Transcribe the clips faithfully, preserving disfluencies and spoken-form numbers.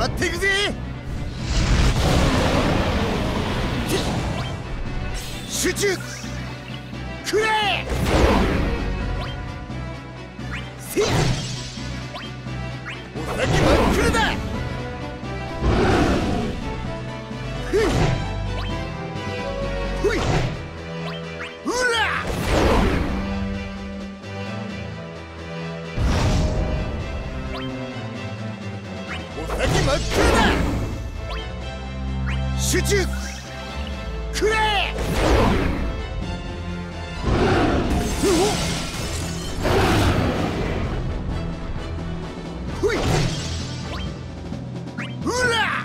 まっていくぜ。集中くれ。せやお先真っ暗だ。ふいふいうらお先真っ暗だ。集中くれ。ほいうら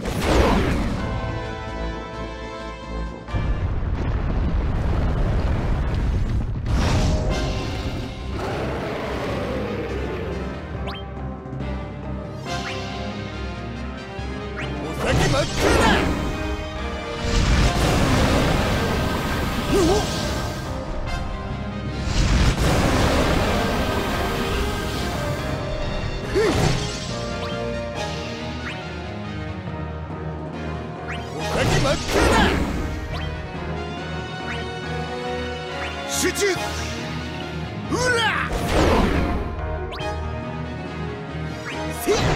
お先真っ暗だ。お先真っ暗だ。集中うらせや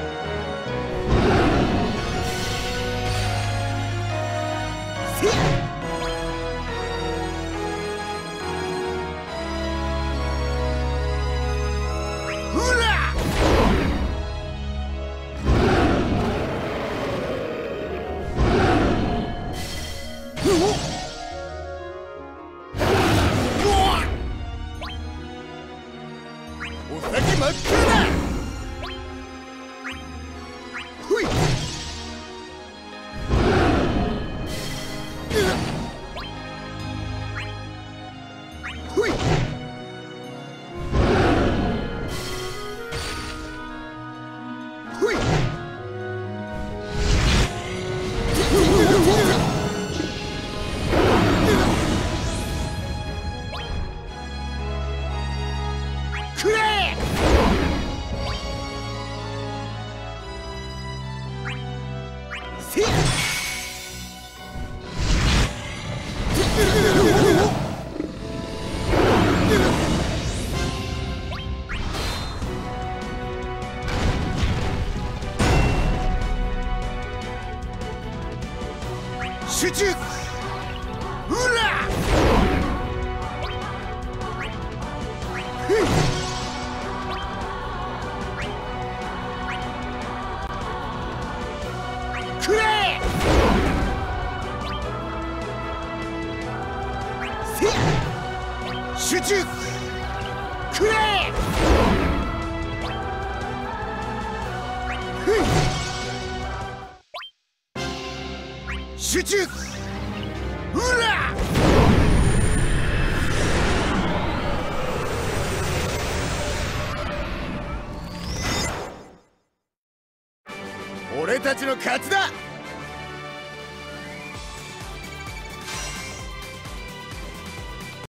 せやうらお先真っ暗だ。ほいほいほいくれ。せや集中うらふいくれ。せや集中くれ。ふい集中うら俺たちの勝ちだ。